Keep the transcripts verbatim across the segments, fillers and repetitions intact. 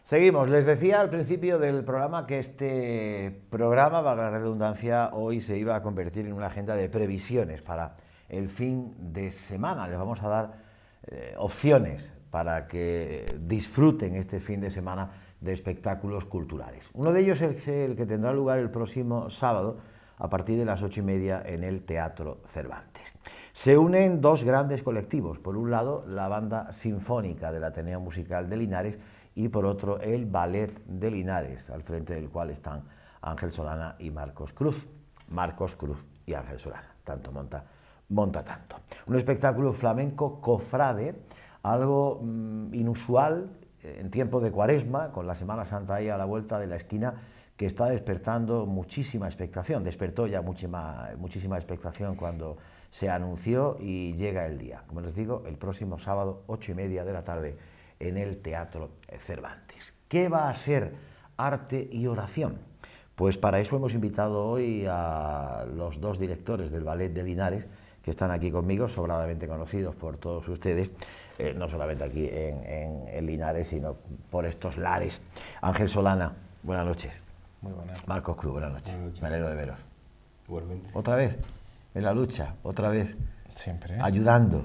Seguimos. Les decía al principio del programa que este programa, valga la redundancia, hoy se iba a convertir en una agenda de previsiones para el fin de semana. Les vamos a dar eh, opciones para que disfruten este fin de semana de espectáculos culturales. Uno de ellos es el que tendrá lugar el próximo sábado a partir de las ocho y media en el Teatro Cervantes. Se unen dos grandes colectivos. Por un lado, la Banda Sinfónica del Ateneo Musical de Linares, y por otro el Ballet de Linares, al frente del cual están Ángel Solana y Marcos Cruz. Marcos Cruz y Ángel Solana, tanto monta, monta tanto. Un espectáculo flamenco cofrade, algo mmm, inusual en tiempo de Cuaresma, con la Semana Santa ahí a la vuelta de la esquina, que está despertando muchísima expectación. Despertó ya muchísima, muchísima expectación cuando se anunció y llega el día. Como les digo, el próximo sábado, ocho y media de la tarde, en el Teatro Cervantes. ¿Qué va a ser arte y oración? Pues para eso hemos invitado hoy a los dos directores del Ballet de Linares, que están aquí conmigo, sobradamente conocidos por todos ustedes, eh, no solamente aquí en, en, en Linares, sino por estos lares. Ángel Solana, buenas noches. Muy buenas. Marcos Cruz, buenas noches. Buenas noches. Me alegro de veros. Igualmente. ¿Otra vez? En la lucha, otra vez. Siempre. Ayudando.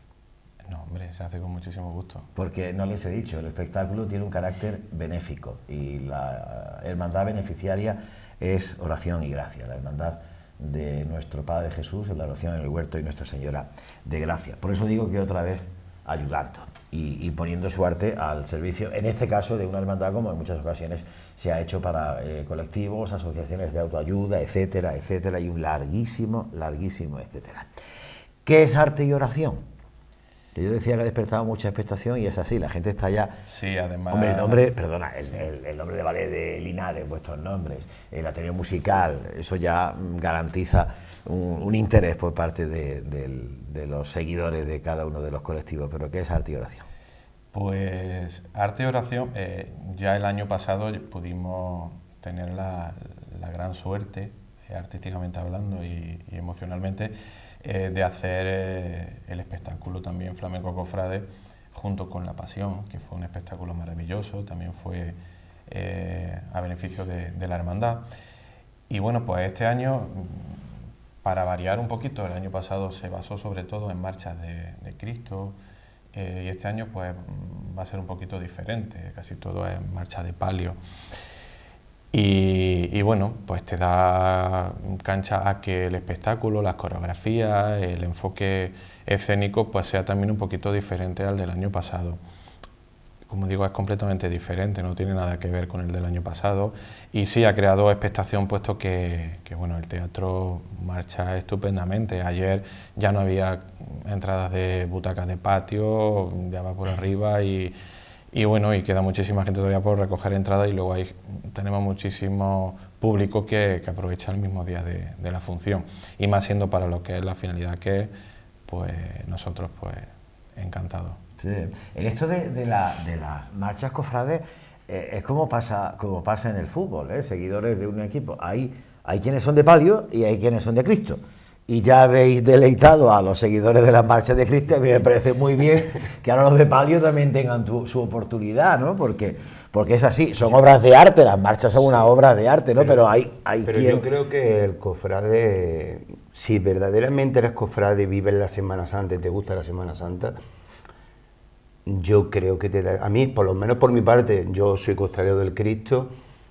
No, hombre, se hace con muchísimo gusto. Porque no les he dicho, el espectáculo tiene un carácter benéfico y la hermandad beneficiaria es Oración y Gracia, la hermandad de nuestro Padre Jesús, en la oración en el huerto y Nuestra Señora de Gracia. Por eso digo que otra vez ayudando y, y poniendo su arte al servicio, en este caso de una hermandad como en muchas ocasiones se ha hecho para eh, colectivos, asociaciones de autoayuda, etcétera, etcétera, y un larguísimo, larguísimo, etcétera. ¿Qué es arte y oración? Que yo decía que ha despertado mucha expectación y es así, la gente está ya... Sí, además... Hombre, el nombre, perdona, el, el, el nombre de Ballet de Linares, vuestros nombres, el Ateneo Musical, eso ya garantiza un, un interés por parte de, de, de los seguidores de cada uno de los colectivos. ¿Pero qué es arte y oración? Pues arte y oración, eh, ya el año pasado pudimos tener la, la gran suerte, eh, artísticamente hablando y, y emocionalmente, Eh, de hacer eh, el espectáculo también Flamenco Cofrade junto con La Pasión, que fue un espectáculo maravilloso, también fue eh, a beneficio de, de la hermandad. Y bueno, pues este año, para variar un poquito, el año pasado se basó sobre todo en marchas de, de Cristo, eh, y este año pues va a ser un poquito diferente, casi todo es marcha de palio. Y, y bueno, pues te da cancha a que el espectáculo, las coreografías, el enfoque escénico pues sea también un poquito diferente al del año pasado. Como digo, es completamente diferente, no tiene nada que ver con el del año pasado y sí ha creado expectación puesto que, que bueno, el teatro marcha estupendamente. Ayer ya no había entradas de butacas de patio, ya va por arriba y... Y bueno, y queda muchísima gente todavía por recoger entradas y luego ahí tenemos muchísimo público que, que aprovecha el mismo día de, de la función. Y más siendo para lo que es la finalidad que es, pues nosotros pues encantados. Sí. En esto de, de, la, de las marchas cofrades eh, es como pasa, como pasa en el fútbol, ¿eh? Seguidores de un equipo. Hay, hay quienes son de palio y hay quienes son de Cristo. Y ya habéis deleitado a los seguidores de las marchas de Cristo, y a mí me parece muy bien que ahora los de palio también tengan tu, su oportunidad, ¿no? Porque, porque es así, son obras de arte, las marchas son una obra de arte, ¿no? Pero, pero hay, hay pero quien... yo creo que el cofrade, si verdaderamente eres cofrade y vives la Semana Santa y te gusta la Semana Santa, yo creo que te da... A mí, por lo menos por mi parte, yo soy costalero del Cristo,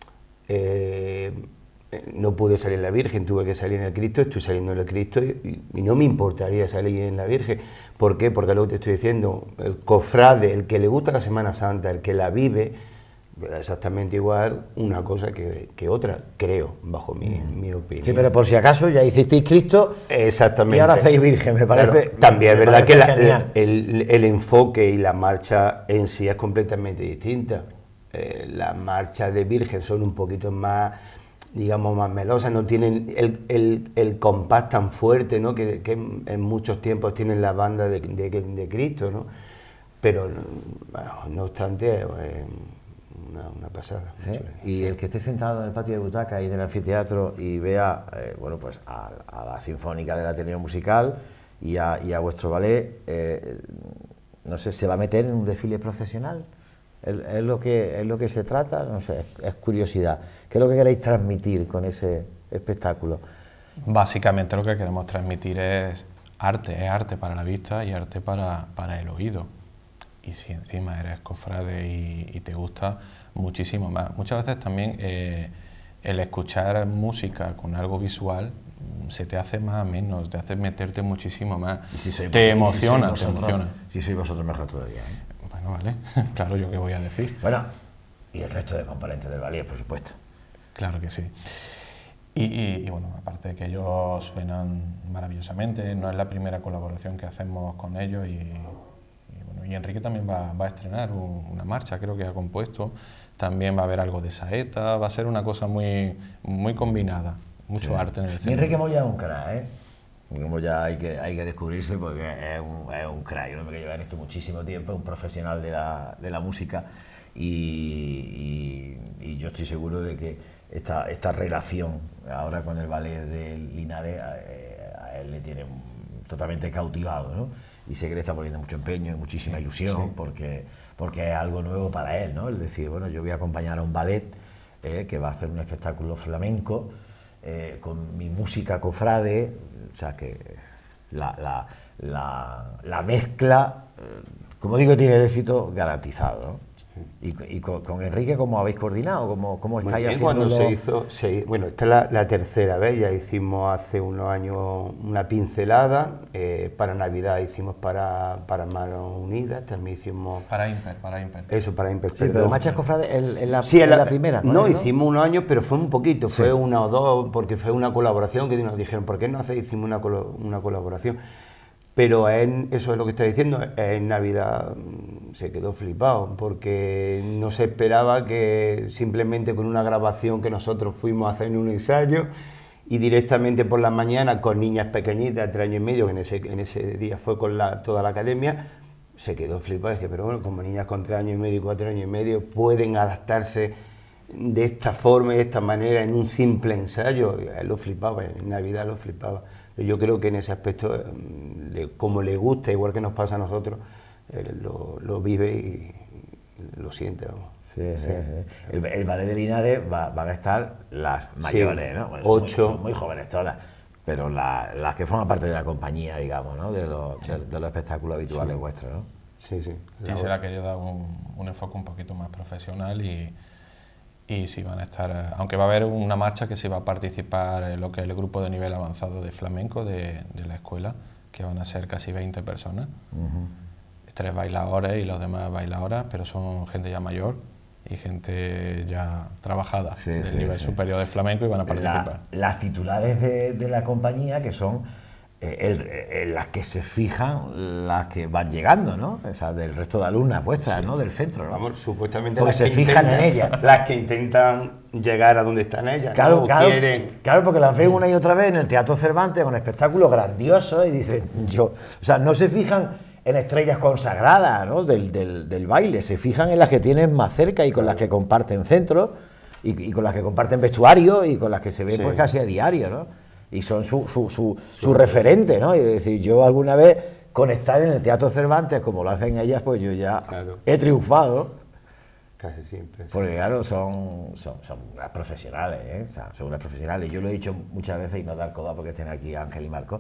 eh, no pude salir en la Virgen, tuve que salir en el Cristo, estoy saliendo en el Cristo y, y no me importaría salir en la Virgen. ¿Por qué? Porque lo que te estoy diciendo, el cofrade, el que le gusta la Semana Santa, el que la vive, exactamente igual una cosa que, que otra, creo, bajo mi, mm. mi opinión. Sí, pero por si acaso ya hicisteis Cristo. Exactamente. Y ahora hacéis Virgen, me parece. Claro, también es verdad que la, el, el, el enfoque y la marcha en sí es completamente distinta. Eh, las marchas de Virgen son un poquito más, digamos, más melosas, no tienen el, el, el compás tan fuerte, ¿no? que, que en muchos tiempos tienen las bandas de, de, de Cristo, ¿no? Pero, bueno, no obstante, eh, una, una pasada. ¿Sí? Y sí. El que esté sentado en el patio de butaca y del anfiteatro y vea, eh, bueno, pues a, a la Sinfónica del Ateneo Musical y a, y a vuestro ballet, eh, no sé, ¿se va a meter en un desfile procesional? Es, es lo que, es lo que se trata, no sé, es, es curiosidad. ¿Qué es lo que queréis transmitir con ese espectáculo? Básicamente lo que queremos transmitir es arte, es arte para la vista y arte para, para el oído. Y si encima eres cofrade y, y te gusta, muchísimo más. Muchas veces también eh, el escuchar música con algo visual se te hace más menos, te hace meterte muchísimo más. Y si sois te vosotros, emociona, si sois te vosotros, emociona. Si sois vosotros, mejor todavía, ¿eh? Bueno, vale, claro, yo qué voy a decir. Bueno, y el resto de componentes del ballet, por supuesto. Claro que sí. Y, y, y bueno, aparte de que ellos suenan maravillosamente, no es la primera colaboración que hacemos con ellos y, y, bueno, y Enrique también va, va a estrenar un, una marcha, creo que ha compuesto, también va a haber algo de saeta, va a ser una cosa muy, muy combinada, mucho sí. arte en el escenario. Enrique Moya es un crack, ¿eh? Como ya hay que, hay que descubrirse porque es un, es un crack, un hombre que lleva en esto muchísimo tiempo, es un profesional de la, de la música y, y, y yo estoy seguro de que esta, esta relación ahora con el ballet de Linares a, a él le tiene totalmente cautivado, ¿no? Y sé que le está poniendo mucho empeño y muchísima ilusión sí. porque, porque es algo nuevo para él, ¿no? Es decir, bueno, yo voy a acompañar a un ballet eh, que va a hacer un espectáculo flamenco eh, con mi música cofrade. O sea que la, la, la, la mezcla, como digo, tiene el éxito garantizado, ¿no? Sí. Y, y con, con Enrique, ¿cómo habéis coordinado? ¿Cómo, cómo estáis haciendo? Cuando se hizo, se, bueno, esta es la, la tercera vez, ya hicimos hace unos años una pincelada, eh, para Navidad hicimos para, para Manos Unidas, también hicimos... Para Imper, para Imper. Eso, para Imper, sí, perdón. Pero Marchas Cofrades en, en, la, sí, en la, la primera. No, ¿no? hicimos unos años, pero fue un poquito, sí. fue una o dos, porque fue una colaboración que nos dijeron, ¿por qué no hacéis? Hicimos una, colo, una colaboración. Pero en, eso es lo que está diciendo, en Navidad se quedó flipado, porque no se esperaba que simplemente con una grabación que nosotros fuimos a hacer en un ensayo y directamente por la mañana con niñas pequeñitas de tres años y medio, que en ese, en ese día fue con la, toda la academia, se quedó flipado. Decía, pero bueno, como niñas con tres años y medio y cuatro años y medio pueden adaptarse de esta forma y de esta manera en un simple ensayo, él lo flipaba, en Navidad lo flipaba. Yo creo que en ese aspecto, de, como le gusta, igual que nos pasa a nosotros, él lo, lo vive y, y lo siente. Vamos. Sí, sí, sí. El, el ballet de Linares va, van a estar las mayores, sí, ¿no? Bueno, ocho. Son muy, muy jóvenes todas, pero la, las que forman parte de la compañía, digamos, ¿no? De los, sí. de, de los espectáculos habituales sí. vuestros, ¿no? Sí, sí. Sí, se le ha querido dar un, un enfoque un poquito más profesional y... Y sí van a estar, aunque va a haber una marcha que sí va a participar en lo que es el grupo de nivel avanzado de flamenco de, de la escuela, que van a ser casi veinte personas, uh-huh. tres bailadores y los demás bailadoras, pero son gente ya mayor y gente ya trabajada sí, del sí, nivel sí. superior de flamenco y van a participar. La, las titulares de, de la compañía que son eh, el, el, las que se fijan, las que van llegando, ¿no? O sea, del resto de alumnas vuestras, sí. ¿no? Del centro, ¿no? Vamos, supuestamente porque las se que fijan intentan, en ellas. Las que intentan llegar a donde están ellas, claro, ¿no? Claro, quieren... claro, porque las ven una y otra vez en el Teatro Cervantes con espectáculos grandiosos y dicen, yo... O sea, no se fijan en estrellas consagradas, ¿no? del, del, del baile, se fijan en las que tienen más cerca y con las que comparten centro y, y con las que comparten vestuario y con las que se ven sí. pues casi a diario, ¿no? Y son su, su, su, su referente, ¿no? Y decir, yo alguna vez conectar en el Teatro Cervantes, como lo hacen ellas, pues yo ya claro. he triunfado. Casi siempre. Sí. Porque claro, son, son, son unas profesionales, ¿eh? O sea, son unas profesionales. Yo lo he dicho muchas veces y no dar coba porque estén aquí Ángel y Marco,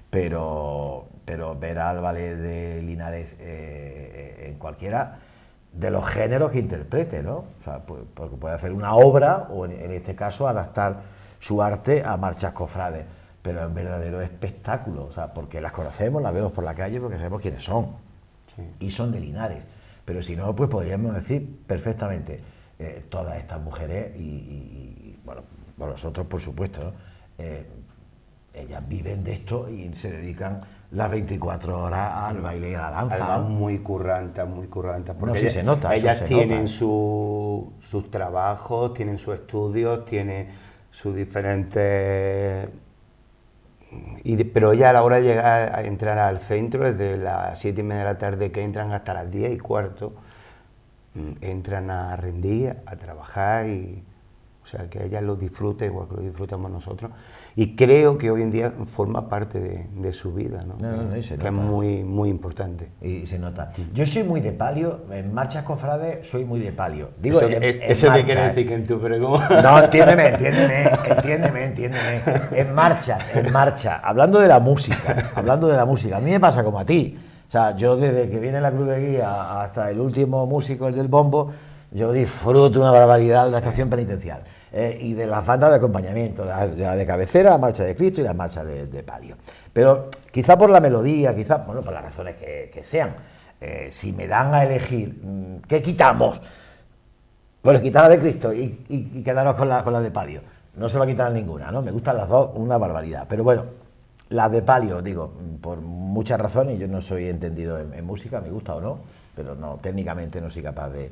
pero, pero ver al ballet de Linares eh, en cualquiera de los géneros que interprete, ¿no? O sea, pues, porque puede hacer una obra o en, en este caso adaptar su arte a marchas cofrades, pero en verdadero espectáculo, o sea, porque las conocemos, las vemos por la calle porque sabemos quiénes son, sí. y son de Linares, pero si no, pues podríamos decir perfectamente, eh, todas estas mujeres, y, y, y bueno, nosotros por supuesto, ¿no? eh, ellas viven de esto y se dedican las veinticuatro horas al baile y a la danza. Además, muy currantas, muy currantas. Porque no, sí ellas, se nota, ellas se tienen nota. Su, sus trabajos, tienen sus estudios, tienen sus diferentes... Y, pero ya a la hora de llegar a entrar al centro, desde las siete y media de la tarde que entran hasta las diez y cuarto, entran a rendir, a trabajar y... O O sea, que ella lo disfrute igual que lo disfrutamos nosotros. Y creo que hoy en día forma parte de, de su vida, ¿no? No, no, no, y se que nota. es muy, muy importante. Y se nota. Yo soy muy de palio, en marchas cofrades soy muy de palio. Digo, Eso, en, es, en eso marcha, que quiere ¿eh? decir que en tu pregón... No, entiéndeme, entiéndeme, entiéndeme, entiéndeme. En marcha, en marcha. Hablando de la música, hablando de la música. A mí me pasa como a ti. O sea, yo desde que viene la Cruz de Guía hasta el último músico, el del bombo, yo disfruto una barbaridad de la estación penitencial. Eh, y de las bandas de acompañamiento, de la, de la de cabecera, la marcha de Cristo y la marcha de, de palio. Pero quizá por la melodía, quizá, bueno, por las razones que, que sean, eh, si me dan a elegir, ¿qué quitamos? Bueno, quitar la de Cristo y, y, y quedarnos con la, con la de palio. No se va a quitar ninguna, ¿no? Me gustan las dos, una barbaridad. Pero bueno, las de palio, digo, por muchas razones, yo no soy entendido en, en música, me gusta o no, pero no, técnicamente no soy capaz de,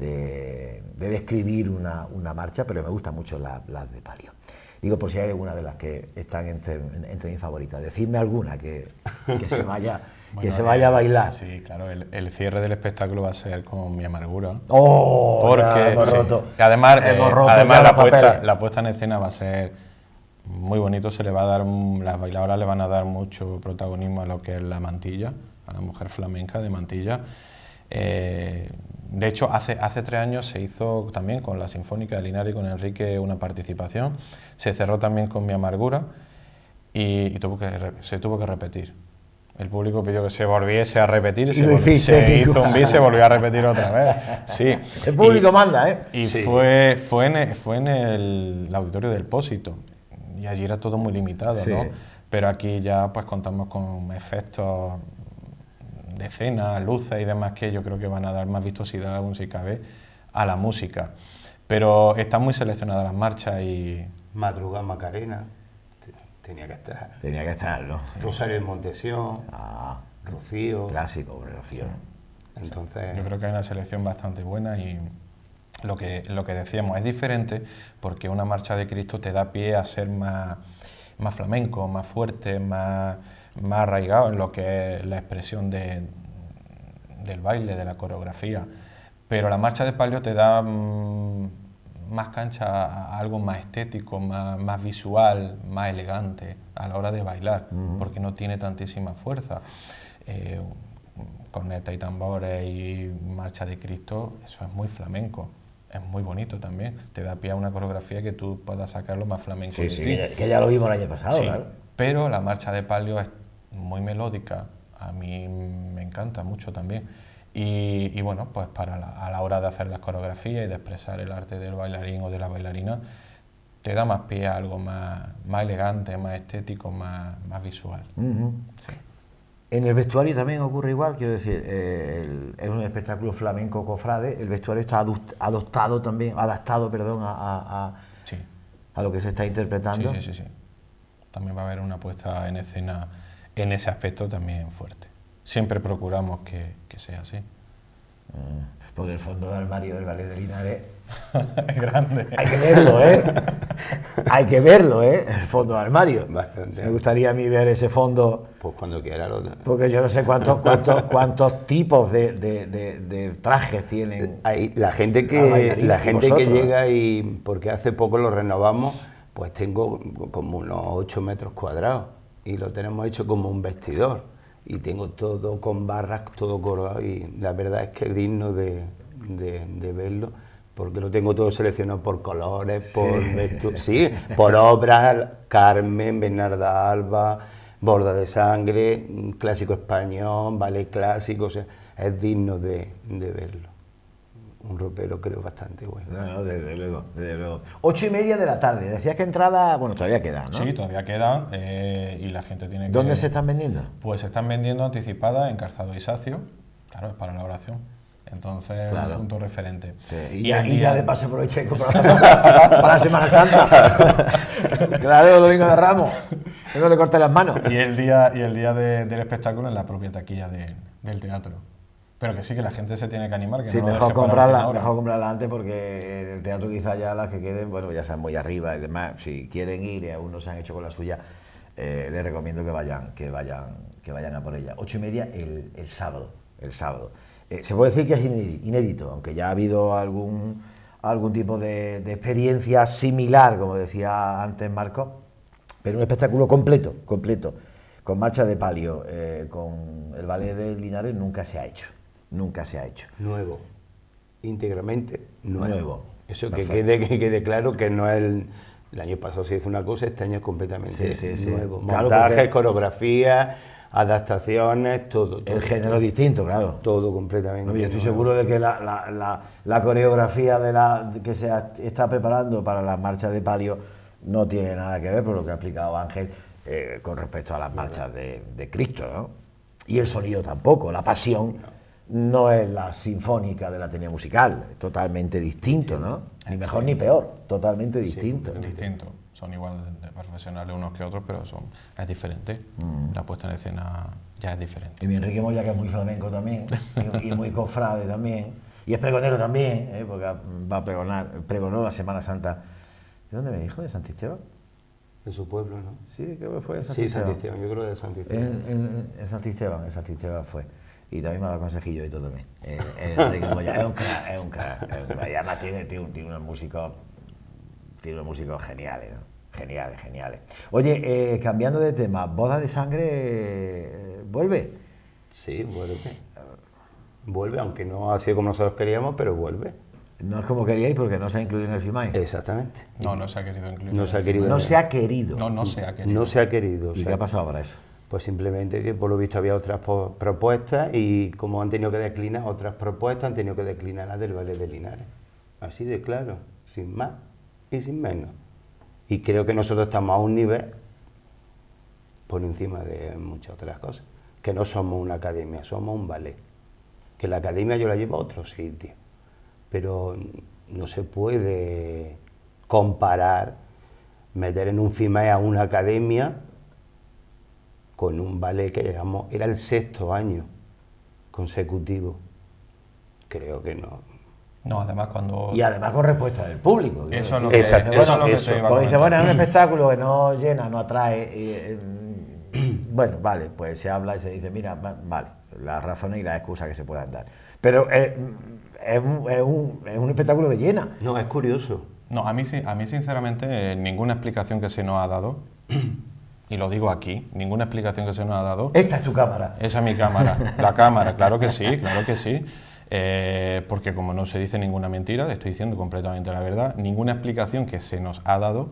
de, de describir una, una marcha, pero me gustan mucho las, las de palio. Digo, por si hay alguna de las que están entre, entre mis favoritas. Decidme alguna que, que se vaya, bueno, que se vaya a bailar. Sí, claro, el, el cierre del espectáculo va a ser con Mi Amargura. ¡Oh! Porque, hemos sí, roto. que además, eh, roto además la, puesta, papeles. la puesta en escena va a ser muy bonito, se le va a dar, las bailadoras le van a dar mucho protagonismo a lo que es la mantilla, a la mujer flamenca de mantilla. Eh, de hecho, hace, hace tres años se hizo también con la Sinfónica de Linares y con Enrique una participación, se cerró también con Mi Amargura y, y tuvo que, se tuvo que repetir. El público pidió que se volviese a repetir y, y se, volvió, se hizo un bis y se volvió a repetir otra vez. Sí. El público y, manda, ¿eh? Y sí. fue, fue, en el, fue en el, el auditorio del Pósito y allí era todo muy limitado, sí. ¿no? Pero aquí ya pues contamos con efectos de escena, luces y demás que yo creo que van a dar más vistosidad, aún si cabe, a la música. Pero están muy seleccionadas las marchas y... Madrugada Macarena, tenía que estar. Tenía que estar, ¿no? Sí. Rosario de Montesión, ah, Rocío. Clásico, Rocío. Sí. Entonces... Yo creo que hay una selección bastante buena y lo que, lo que decíamos es diferente porque una marcha de Cristo te da pie a ser más, más flamenco, más fuerte, más... más arraigado en lo que es la expresión de, del baile, de la coreografía. Pero la marcha de palio te da mmm, más cancha a algo más estético, más, más visual, más elegante a la hora de bailar, uh-huh. porque no tiene tantísima fuerza. Eh, corneta y tambores y marcha de Cristo, eso es muy flamenco. Es muy bonito también, te da pie a una coreografía que tú puedas sacarlo más flamenco. Sí, de sí, ti. Que, que ya lo vimos el año pasado, sí, claro. Pero la marcha de palio es muy melódica, a mí me encanta mucho también. Y, y bueno, pues para la, a la hora de hacer las coreografías y de expresar el arte del bailarín o de la bailarina, te da más pie a algo más, más elegante, más estético, más, más visual. Uh-huh. Sí. En el vestuario también ocurre igual, quiero decir, eh, el, es un espectáculo flamenco cofrade, el vestuario está adoptado también, adaptado, perdón, a, a, a, sí. a lo que se está interpretando. Sí, sí, sí, sí. También va a haber una puesta en escena en ese aspecto también fuerte. Siempre procuramos que, que sea así. Eh, porque el fondo de armario del Ballet de Linares es grande. Hay que verlo, ¿eh? Hay que verlo, ¿eh? El fondo de armario. Bastante. Me gustaría a mí ver ese fondo. Pues cuando quiera lo... Porque yo no sé cuántos cuántos cuántos tipos de, de, de, de trajes tienen. Hay, la gente que la gente vosotros, que llega y porque hace poco lo renovamos, pues tengo como unos ocho metros cuadrados y lo tenemos hecho como un vestidor y tengo todo con barras, todo colgado y la verdad es que es digno de, de, de verlo. Porque lo tengo todo seleccionado por colores, por, sí. Vestu- sí, por obras, Carmen, Bernarda Alba, Borda de Sangre, clásico español, ballet clásico, o sea, es digno de, de verlo. Un ropero creo bastante bueno. No, no, desde luego, desde luego. Ocho y media de la tarde, decías que entrada, bueno, todavía quedan, ¿no? Sí, todavía quedan eh, y la gente tiene que... ¿Dónde se están vendiendo? Pues se están vendiendo anticipadas en Calzado Isacio, claro, es para la oración. Entonces, claro. Un punto referente. Sí. Y, y, ya, y ya de paso aproveché y comprar para, para la Semana Santa. Claro, el Domingo de Ramos. Que no le corte las manos. Y el día, y el día de, del espectáculo en la propia taquilla de, del teatro. Pero que sí, que la gente se tiene que animar. Que sí, no mejor, comprarla, mejor comprarla antes porque en el teatro quizá ya las que queden, bueno, ya están muy arriba y demás. Si quieren ir y aún no se han hecho con la suya, eh, les recomiendo que vayan, que vayan, que vayan a por ella. Ocho y media el, el sábado. El sábado. Eh, se puede decir que es inédito, aunque ya ha habido algún, algún tipo de, de experiencia similar, como decía antes Marco, pero un espectáculo completo, completo, con marcha de palio, eh, con el ballet de Linares nunca se ha hecho, nunca se ha hecho. Nuevo, íntegramente nuevo. Nuevo. Eso que Perfecto. quede, que quede claro que no es el... El año pasado se hizo una cosa, este año es completamente Sí, sí, sí. nuevo. Claro, Montajes, porque- coreografías, adaptaciones, todo. todo El género es distinto, claro. Todo completamente No, yo estoy nuevo. seguro de que la, la- la- la coreografía de la, que se ha- está preparando para las marchas de palio no tiene nada que ver, por lo que ha explicado Ángel, eh, con respecto a las marchas de, de Cristo, ¿no? Y el sonido tampoco, la pasión no es la sinfónica de la Ateneo Musical, es totalmente distinto, ¿no? Ni mejor ni peor, totalmente distinto. Distinto. Son igual de de profesionales unos que otros, pero son, es diferente. La puesta en escena ya es diferente. Y mi Enrique Moya, que es muy flamenco también, y, y muy cofrade también, y es pregonero también, ¿eh? Porque va a pregonar, pregonó la Semana Santa. ¿De dónde me dijo? ¿De Santisteban? De su pueblo, ¿no? Sí, creo que fue de Sí, Santisteban. Santisteban, yo creo que de Santisteban. En, en, en Santisteban, en Santisteban fue. Y también me ha dado consejillo y todo también. Eh, eh, Enrique Moya es un crack, es un crack, es un crack. Y además tiene, tiene, tiene unos músicos, tiene unos músicos geniales, ¿no? Geniales, geniales. Oye, eh, cambiando de tema, ¿Boda de Sangre eh, vuelve? Sí, vuelve. Vuelve, aunque no ha sido como nosotros queríamos, pero vuelve. No es como queríais porque no se ha incluido en el FIMAE. Exactamente. No, no se ha querido incluir. No en se ha el querido. filme. No se ha querido. No, no se ha querido. No se ha querido. o ¿Y sea, qué ha pasado para eso? Pues simplemente que por lo visto había otras po- propuestas y como han tenido que declinar otras propuestas, han tenido que declinar las del Ballet de Linares. Así de claro, sin más y sin menos. Y creo que nosotros estamos a un nivel por encima de muchas otras cosas. Que no somos una academia, somos un ballet. Que la academia yo la llevo a otro sitio. Pero no se puede comparar, meter en un FIMAE a una academia con un ballet que llegamos, era el sexto año consecutivo. Creo que no. No, además cuando... Y además con respuesta del público. quiero Eso es lo decir. que, Exacto, eso es lo que eso. te iba a Como dice, comentar. bueno, es un espectáculo que no llena, no atrae. eh, eh, bueno, vale, pues se habla y se dice, mira, va- vale, las razones y las excusas que se puedan dar. Pero eh, es, un, es un- es un espectáculo que llena. No, es curioso. No, a mí, sí- a mí sinceramente, eh, ninguna explicación que se nos ha dado, y lo digo aquí, ninguna explicación que se nos ha dado, Esta es tu cámara. esa es mi cámara, la cámara, claro que sí, claro que sí, eh, porque como no se dice ninguna mentira, estoy diciendo completamente la verdad, ninguna explicación que se nos ha dado,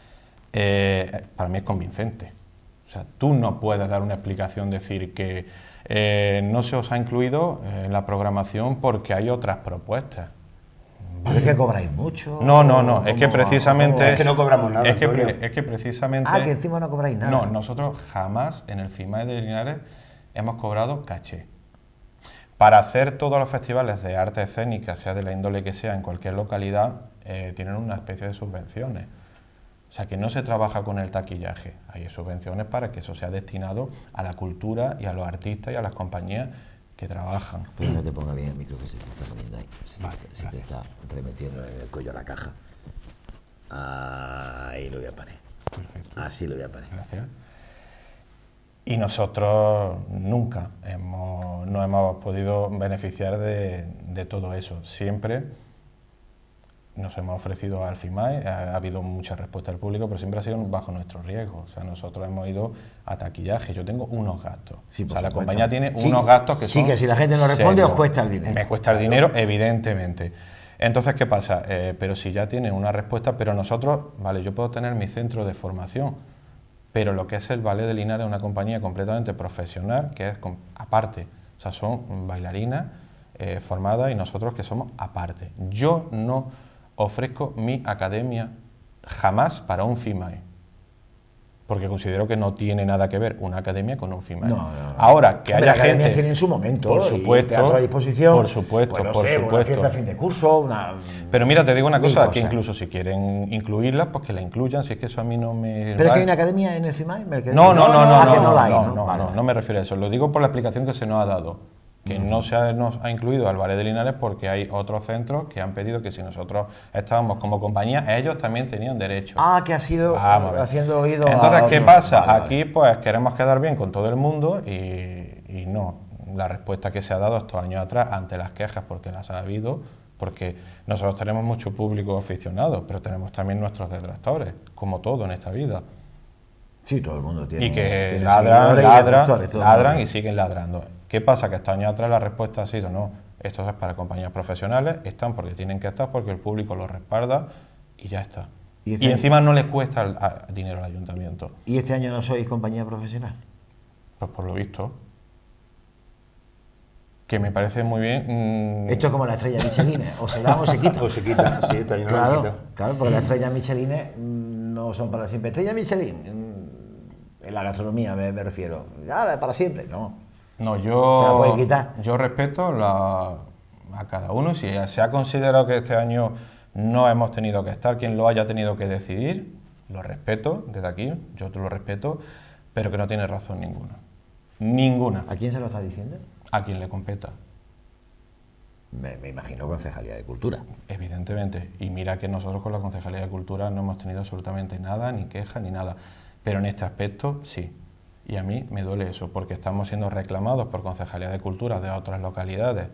eh, para mí es convincente. O sea, tú no puedes dar una explicación, decir que eh, no se os ha incluido en la programación porque hay otras propuestas. ¿Es que cobráis mucho? No, no, no, es que ¿Cómo- precisamente... cómo Es que no cobramos nada, Es que, Antonio. pre- es que precisamente... Ah, que encima no cobráis nada. No, nosotros jamás en el FIMAE de Linares hemos cobrado caché. Para hacer todos los festivales de arte escénica, sea de la índole que sea, en cualquier localidad, eh, tienen una especie de subvenciones. O sea, que no se trabaja con el taquillaje. Hay subvenciones para que eso sea destinado a la cultura y a los artistas y a las compañías que trabajan. Pero no te ponga bien el micro que se te está poniendo ahí. Se, te, se te está remetiendo en el cuello a la caja. Ahí lo voy a poner. Perfecto. Así lo voy a poner. Gracias. Y nosotros nunca hemos, no hemos podido beneficiar de, de todo eso. Siempre nos hemos ofrecido al FIMAE, ha, ha habido mucha respuesta del público, pero siempre ha sido bajo nuestro riesgo. O sea, nosotros hemos ido a taquillaje. Yo tengo unos gastos. Sí, o por sea, la supuesto. compañía tiene Sí, unos gastos que sí, son que si la gente no responde, serios. os cuesta el dinero. Me cuesta el dinero, evidentemente. Entonces, ¿qué pasa? Eh, pero si ya tiene una respuesta, pero nosotros, vale, yo puedo tener mi centro de formación, pero lo que es el Ballet de Linares es una compañía completamente profesional, que es com- aparte, o sea, son bailarinas eh, formadas y nosotros que somos aparte. Yo no ofrezco mi academia jamás para un FIMAE, porque considero que no tiene nada que ver una academia con un FIMAE. No, no, no. Ahora, que Hombre, haya la academia gente... tiene en su momento, por y supuesto, teatro a disposición, por supuesto, pues no por sé, una supuesto. fiesta a fin de curso, una... Pero mira, te digo una mil cosa, que cosas. incluso si quieren incluirla, pues que la incluyan, si es que eso a mí no me... ¿Pero es que vale. hay una academia en el FIMAE? ¿Me quedé- No, no, no, no, ah, no, que no la hay, no, ¿no? no, Vale, no, vale. no me refiero a eso. Lo digo por la explicación que se nos ha dado, que no se ha, nos ha incluido al Ballet de Linares porque hay otros centros que han pedido que si nosotros estábamos como compañía, ellos también tenían derecho. Ah, que ha sido Vamos a ver. haciendo oído Entonces, a ¿qué otros. pasa? Vale, vale. Aquí pues queremos quedar bien con todo el mundo y, y no. La respuesta que se ha dado estos años atrás ante las quejas, porque las ha habido, porque nosotros tenemos mucho público aficionado, pero tenemos también nuestros detractores, como todo en esta vida. Sí, todo el mundo tiene. Y que tiene ladran, seguidores y ladran, detractores, todo el ladran mundo. y siguen ladrando. ¿Qué pasa? Que hasta años atrás la respuesta ha sido no, esto es para compañías profesionales, están porque tienen que estar, porque el público los respalda y ya está. Y Y, este año- encima no les cuesta el- a- dinero al ayuntamiento. ¿Y este año no sois compañía profesional? Pues por lo visto. Que me parece muy bien. mm, Esto es como la estrella Michelin, o se da o se quita. O se quita, sí, este año no lo han Claro, quitado. claro, porque las estrellas Michelin mm, no son para siempre. Estrella Michelin, mm, en la gastronomía me, me refiero. Ah, para siempre, no. No, ¿Te la yo, puedes quitar? yo respeto la- a cada uno. Si se ha considerado que este año no hemos tenido que estar, quien lo haya tenido que decidir, lo respeto desde aquí, yo te lo respeto, pero que no tiene razón ninguna. Ninguna. ¿A quién se lo está diciendo? A quien le competa, Me, me imagino Concejalía de Cultura. evidentemente. Y mira que nosotros con la Concejalía de Cultura no hemos tenido absolutamente nada, ni queja, ni nada. Pero en este aspecto sí. Y a mí me duele eso, porque estamos siendo reclamados por Concejalía de Cultura de otras localidades.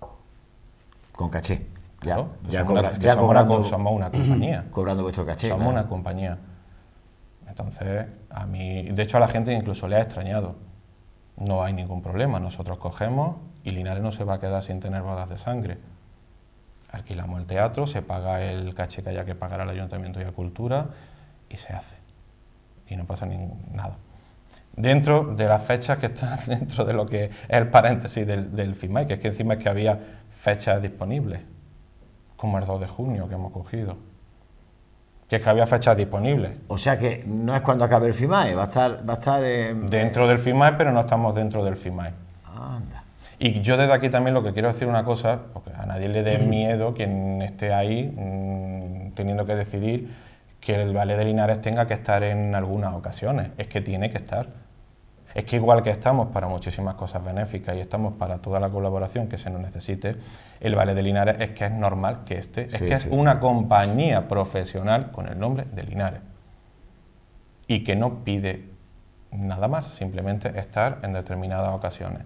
Con caché. Ya, Claro, que ya, somos, cobra- una, que ya somos una cobrando, co- somos una compañía. cobrando vuestro caché. Somos claro. una compañía. Entonces, a mí, de hecho a la gente incluso le ha extrañado. No hay ningún problema, nosotros cogemos y Linares no se va a quedar sin tener bodas de sangre. Alquilamos el teatro, se paga el caché que haya que pagar al Ayuntamiento y a Cultura y se hace. Y no pasa ningún, nada. Dentro de las fechas que están dentro de lo que es el paréntesis del, del FIMAI, que es que encima es que había fechas disponibles, como el dos de junio que hemos cogido. Que es que había fechas disponibles. O sea que no es cuando acabe el FIMAE, va a estar, va a estar en... Dentro del FIMAE, pero no estamos dentro del FIMAE. Anda. Y yo desde aquí también lo que quiero decir una cosa, porque a nadie le dé miedo quien esté ahí mmm, teniendo que decidir que el Ballet de Linares tenga que estar en algunas ocasiones. Es que tiene que estar. Es que igual que estamos para muchísimas cosas benéficas y estamos para toda la colaboración que se nos necesite, el Ballet de Linares es que es normal que esté. Es Sí, que sí. es una compañía profesional con el nombre de Linares. Y que no pide nada más, simplemente estar en determinadas ocasiones.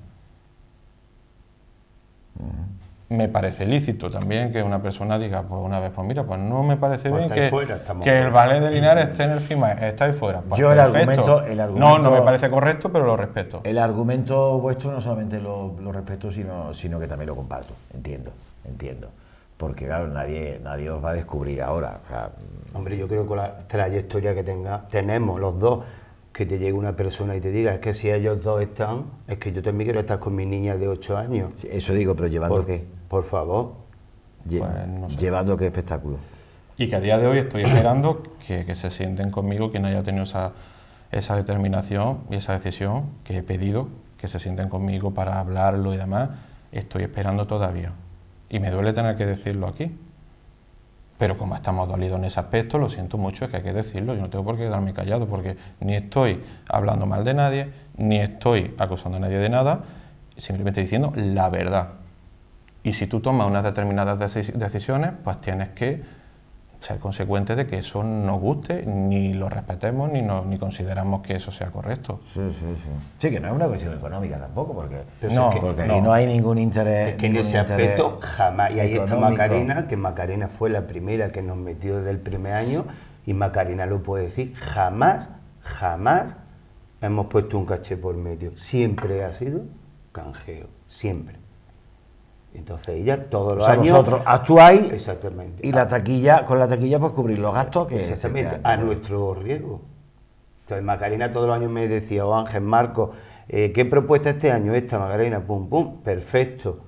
Me parece lícito también que una persona diga, pues una vez, pues mira, pues no me parece Pues bien estáis que, fuera, estamos que el fuera. Ballet de Linares esté en el FIMAE, estáis fuera. Pues Yo el perfecto. argumento- el No, argumento- no me parece correcto, pero lo respeto. El argumento vuestro no solamente lo, lo respeto, sino, sino que también lo comparto. Entiendo, entiendo. Porque claro, nadie, nadie os va a descubrir ahora. O sea, Hombre, yo creo que con la trayectoria que tenga, tenemos los dos, que te llegue una persona y te diga, es que si ellos dos están, es que yo también quiero estar con mi niña de ocho años. sí, eso digo, pero llevando Por, qué. por favor. Lle- Pues no sé. Llevando qué espectáculo. Y que a día de hoy estoy esperando que, que se sienten conmigo quien haya tenido esa, esa determinación y esa decisión que he pedido, que se sienten conmigo para hablarlo y demás. Estoy esperando todavía. Y me duele tener que decirlo aquí. Pero como estamos dolidos en ese aspecto, lo siento mucho, es que hay que decirlo. Yo no tengo por qué quedarme callado, porque ni estoy hablando mal de nadie, ni estoy acusando a nadie de nada, simplemente diciendo la verdad. Y si tú tomas unas determinadas deci- decisiones, pues tienes que ser consecuente de que eso no guste, ni lo respetemos, ni, no, ni consideramos que eso sea correcto. Sí, sí, sí. Sí, que no es una cuestión económica tampoco, porque, Pero No, es que- porque no. ahí no hay ningún interés. Es que en ningún ese interés aspecto jamás, y ahí está económico. Macarena, que Macarena fue la primera que nos metió desde el primer año, y Macarena lo puede decir, jamás, jamás hemos puesto un caché por medio, siempre ha sido canjeo, siempre. Entonces ella todos O los sea, años... vosotros actuáis Exactamente. y la taquilla, con la taquilla pues cubrir los gastos que... Exactamente, que- a nuestro riesgo. Entonces Macarena todos los años me decía, o Ángel, Marco, eh, ¿qué propuesta este año? Esta, Macarena, pum, pum, perfecto.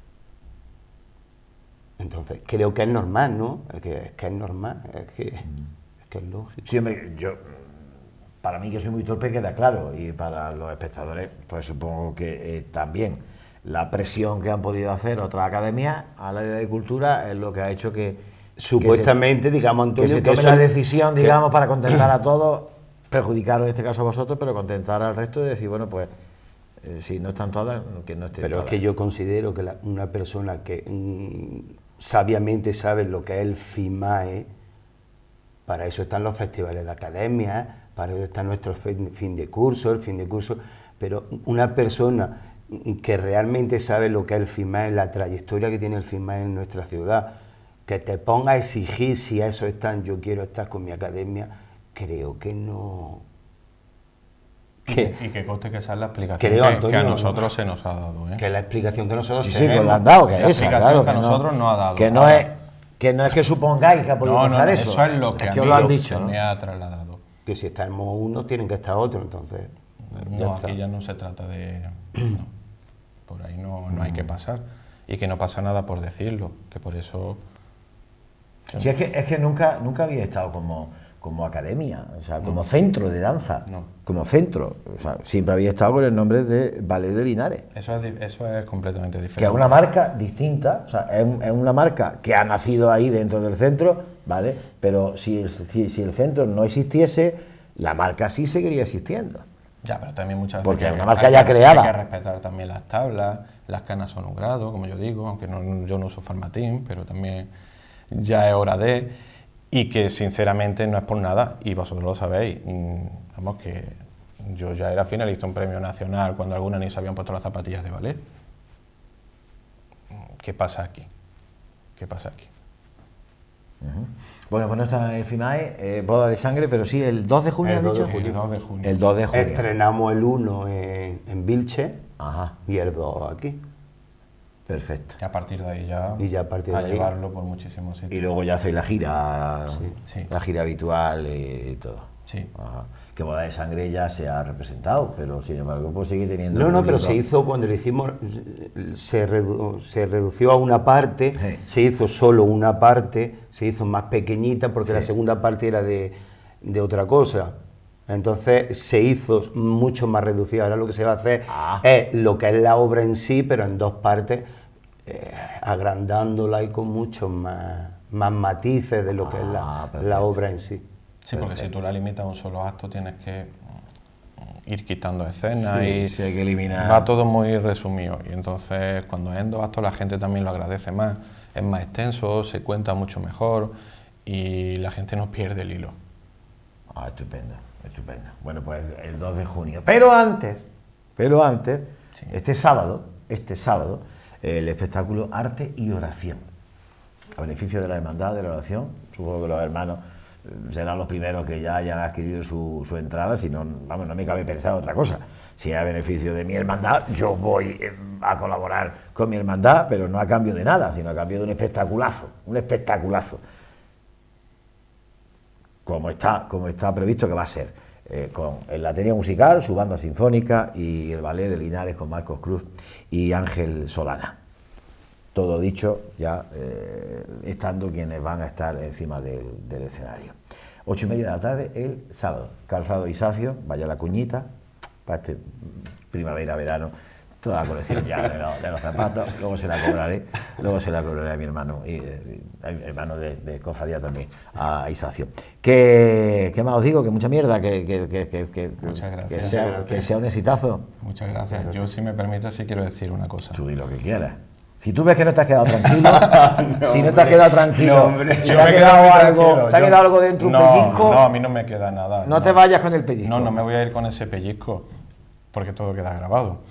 Entonces, creo que es normal, ¿no? Es que es, que es normal, es que, es que es lógico. Sí, hombre, yo, para mí que soy muy torpe queda claro, y para los espectadores, pues supongo que eh, también. La presión que han podido hacer otras academias al área de cultura es lo que ha hecho que... Supuestamente, digamos, que Antonio, se que tome eso- la decisión, que- digamos, para contentar a todos, perjudicaros en este caso a vosotros, pero contentar al resto y decir, bueno, pues, eh, si no están todas, que no estén Pero es todas. que yo considero que la- una persona que mm, sabiamente sabe lo que es el FIMAE, para eso están los festivales de academia, para eso está nuestro fin, fin de curso, el fin de curso, pero una persona que realmente sabe lo que es el FIMAE, la trayectoria que tiene el FIMAE en nuestra ciudad, que te ponga a exigir si a eso están, yo quiero estar con mi academia, creo que no... Que, y que conste que esa es la explicación creo, que, Antonio, que a nosotros se nos ha dado. ¿eh? Que es la explicación que nosotros Sí, sí, tenemos. que la han dado, que La es esa, explicación claro. que a no- nosotros nos ha dado. Que no, Ahora, es, que no es que supongáis que ha podido no, no, pasar no, eso. eso es lo que, es a que os mí lo han se dicho, ¿no? me ha trasladado. Que si estamos unos, tienen que estar otros, entonces... ya No, está. aquí ya no se trata de... no, por ahí no, no hay que pasar. Y que no pasa nada por decirlo, que por eso... Sí, es que, es que nunca, nunca había estado como, como academia, o sea, como centro de danza, No. como centro. O sea, siempre había estado con el nombre de Ballet de Linares, Eso es, di- eso es completamente diferente. que es una marca distinta, o sea, es, un- es una marca que ha nacido ahí dentro del centro, ¿vale? Pero si el, si, si el centro no existiese, la marca sí seguiría existiendo. Ya, pero también muchas veces... Porque hay es una que- marca hay ya que- creada. Hay que respetar también las tablas, las canas son un grado, como yo digo, aunque no, yo no uso Farmatín, pero también ya es hora de... Y que sinceramente no es por nada, y vosotros lo sabéis, mm, vamos, que yo ya era finalista en un premio nacional cuando algunas ni se habían puesto las zapatillas de ballet. ¿Qué pasa aquí? ¿Qué pasa aquí? Bueno, pues no está en el FIMAE, eh, boda de sangre, pero sí, el dos de junio, El ¿has dos de dicho? junio. El dos de junio. El dos de junio. Estrenamos el uno en, en Vilche Ajá, y el dos aquí. perfecto. Y a partir de ahí ya, Y ya a partir de ahí. llevarlo por muchísimos Y sitios. luego ya hacéis la gira, Sí, sí. la gira habitual y todo. Sí. Ajá. Que boda de sangre ya se ha representado, pero sin embargo pues sigue teniendo... No, no, pero público. se hizo cuando lo hicimos, se, redu- se redució a una parte, Sí. se hizo solo una parte, se hizo más pequeñita porque Sí. la segunda parte era de, de otra cosa. Entonces se hizo mucho más reducida. Ahora lo que se va a hacer Ah. es lo que es la obra en sí, pero en dos partes, eh, agrandándola y con muchos más, más matices de lo que es Ah, la, perfecto. la obra en sí. Sí, porque si tú la limitas a un solo acto tienes que mm, ir quitando escenas Sí, y sí, hay que eliminar. va todo muy resumido. Y entonces cuando es en dos actos la gente también lo agradece más, es más extenso, se cuenta mucho mejor y la gente no pierde el hilo. Ah, estupendo, estupendo. Bueno, pues el dos de junio. Pero antes, pero antes, Sí. este sábado, este sábado, el espectáculo Arte y Oración. A beneficio de la Hermandad de la Oración, supongo que los hermanos eh, serán los primeros que ya hayan adquirido su, su entrada, si no, vamos, no me cabe pensar otra cosa. Si es a beneficio de mi hermandad, yo voy eh, a colaborar con mi hermandad, pero no a cambio de nada, sino a cambio de un espectaculazo, un espectaculazo. Como está, como está previsto que va a ser, eh, con el Ateneo Musical, su banda sinfónica y el Ballet de Linares con Marcos Cruz y Ángel Solana. Todo dicho ya eh, estando quienes van a estar encima del, del escenario. Ocho y media de la tarde el sábado. Calzado Isacio, vaya la cuñita, para este primavera-verano, toda la colección ya de los, de los zapatos, luego se la cobraré, luego se la cobraré a mi hermano, y, eh, a mi hermano de, de cofradía también, a Isacio. Que, ¿Qué más os digo? Que mucha mierda, que, que, que, que, que- Muchas gracias. que sea, que sea un exitazo. Muchas gracias. Yo, si me permite, sí quiero decir una cosa. Tú di lo que quieras. Si tú ves que no te has quedado tranquilo, si no te has quedado tranquilo, no, hombre. si Yo te ha me he quedado muy algo, tranquilo. te ha Yo- quedado algo dentro, un no, pellizco, No, a mí no me queda nada. no te vayas con el pellizco. No, no me voy a ir con ese pellizco, porque todo queda grabado.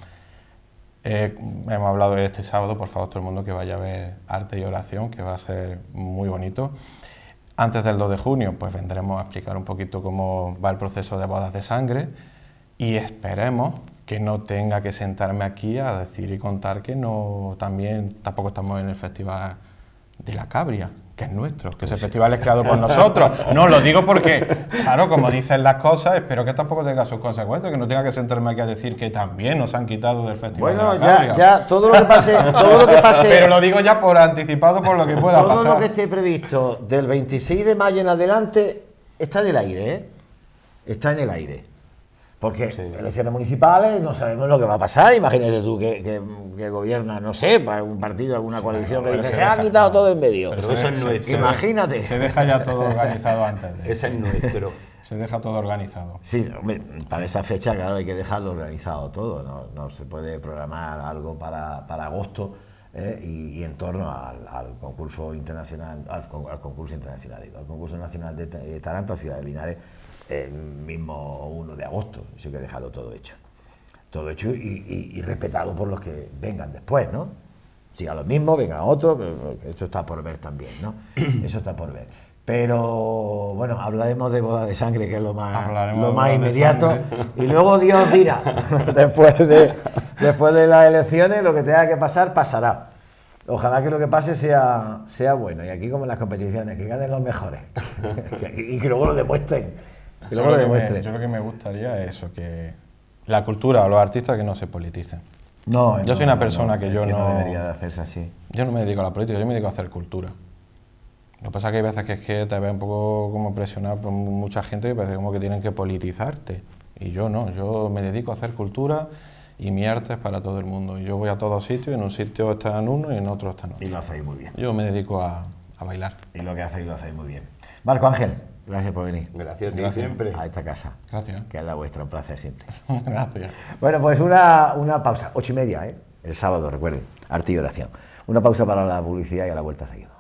Eh, hemos hablado de este sábado, por favor, todo el mundo que vaya a ver Arte y Oración, que va a ser muy bonito. Antes del dos de junio, pues vendremos a explicar un poquito cómo va el proceso de bodas de sangre y esperemos que no tenga que sentarme aquí a decir y contar que no, también tampoco estamos en el Festival de la Cabria, que es nuestro, que ese festival es creado por nosotros. No, lo digo porque, claro, como dicen las cosas, espero que tampoco tenga sus consecuencias, que no tenga que sentarme aquí a decir que también nos han quitado del Festival Bueno, de la ya, Cabria. ya, todo lo que pase, todo lo que pase, Pero lo digo ya por anticipado, por lo que pueda todo pasar. lo que esté previsto del veintiséis de mayo en adelante está en el aire, ¿eh? Está en el aire. Porque Sí. elecciones municipales no sabemos lo que va a pasar. Imagínate tú que, que, que gobierna, no sé, para un partido, alguna coalición que pero dice, se se ha deja- quitado no, todo en medio. pero Pero eso se- es se- nuestro. se- Imagínate. Se deja ya todo organizado antes de Ese es nuestro. Se deja todo organizado. Sí, hombre, para esa fecha, claro, hay que dejarlo organizado todo. No, no se puede programar algo para, para agosto eh, y, y en torno al, al concurso internacional, al, con- al concurso internacional, digo, al concurso nacional de Ta- de Taranta, Ciudad de Linares, el mismo uno de agosto. Eso hay que dejarlo todo hecho. todo hecho y, y, y respetado por los que vengan después, ¿no? Siga lo mismo, venga otro, esto está por ver también, ¿no? Eso está por ver. Pero bueno, hablaremos de boda de sangre, que es lo más, lo más inmediato, y luego Dios dirá, después de, después de las elecciones, lo que tenga que pasar, pasará. Ojalá que lo que pase sea, sea bueno, y aquí como en las competiciones, que ganen los mejores, y que luego lo demuestren. Que Yo, luego lo lo que demuestren. me, yo lo que me gustaría es eso, que la cultura o los artistas que no se politicen. No, yo no, soy una no, persona no, que es yo que no... no debería de hacerse así. Yo no me dedico a la política, yo me dedico a hacer cultura. Lo que pasa es que hay veces que es que te ves un poco como presionado por mucha gente que parece como que tienen que politizarte. Y yo no, yo me dedico a hacer cultura y mi arte es para todo el mundo. Y yo voy a todos sitios, en un sitio están uno y en otro están otro. Y lo hacéis muy bien. Yo me dedico a, a bailar. Y lo que hacéis lo hacéis muy bien. Marco Ángel, gracias por venir. Gracias a ti Gracias. siempre. A esta casa. Gracias. Que es la vuestra, un placer siempre. Gracias. Bueno, pues una, una pausa, ocho y media, ¿eh? El sábado, recuerden, arte y oración. Una pausa para la publicidad y a la vuelta seguimos.